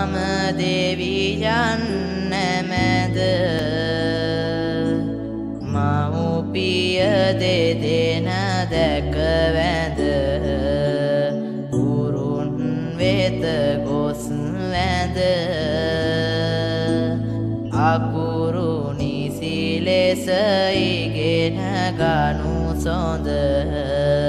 මම දෙවියන් නැමැද මව්පිය දෙදෙන දැක වැඳ ගුරුන් වෙත ගොස් වැඳ අකුරු නිසි ලෙස ඉගෙන ගනු සොඳ